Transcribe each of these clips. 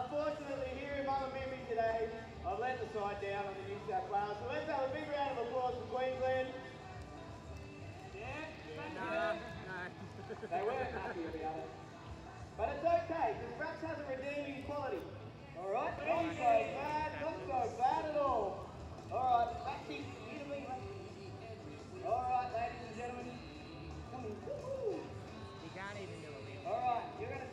Unfortunately, here in Mullumbimby today, I've let the side down on the New South Wales. So let's have a big round of applause for Queensland. No. They weren't happy about it. But it's okay, because Brax has a redeeming quality. Alright? Not so bad, not so bad at all. Alright, Braxy, you to me. Alright, ladies and gentlemen. Come in. Woo-hoo. You can't even do it. Alright, you're going to...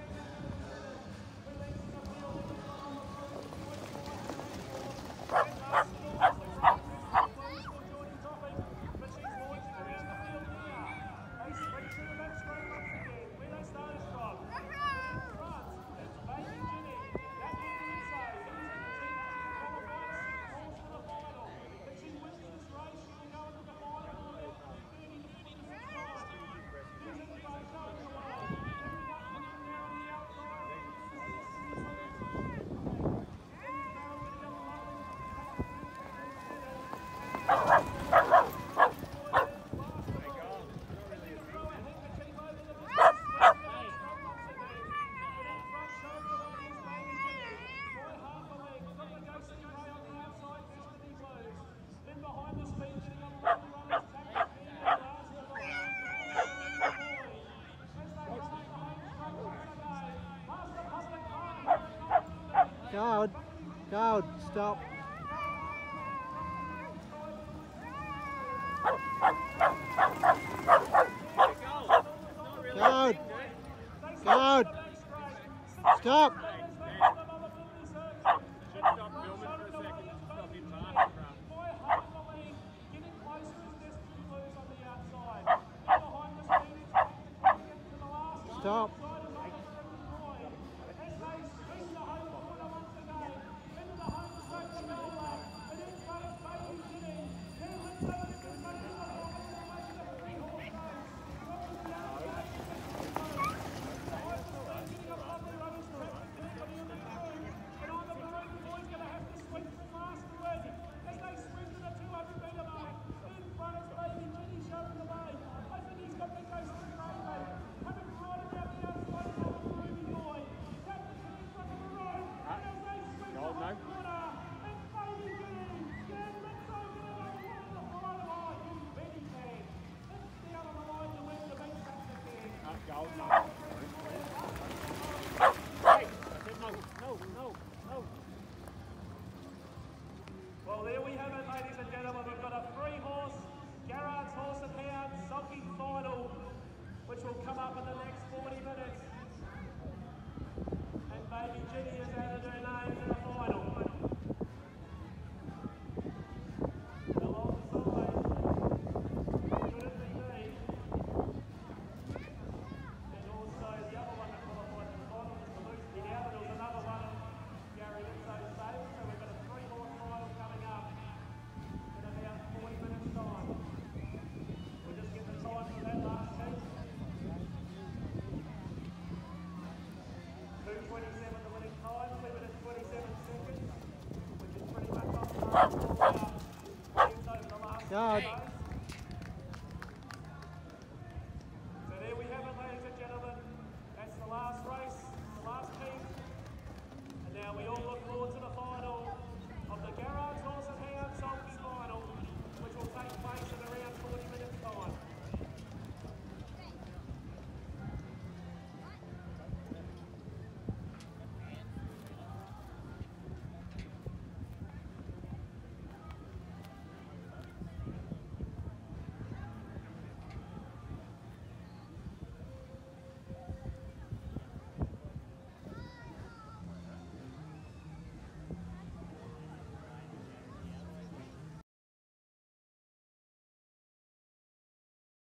Coward, stop. Coward, coward, stop. Stop. Well, there we have it, ladies and gentlemen. We've got a 3-horse, Garrard's Horse and Hound sulky final, which will come up in the next 40 minutes. And Baby Ginny has added her name to the final. Alongside Trinity Lee. And also the other one that qualified for the final was the Lucy now, but there was another one of Gary Lindsay's sales. So we've got a 3-horse final coming up in about 40 minutes time. We'll just get the time for that last heat. 2:27 the winning time, 2 minutes 27 seconds, which is pretty much off the last over the last Coward. race.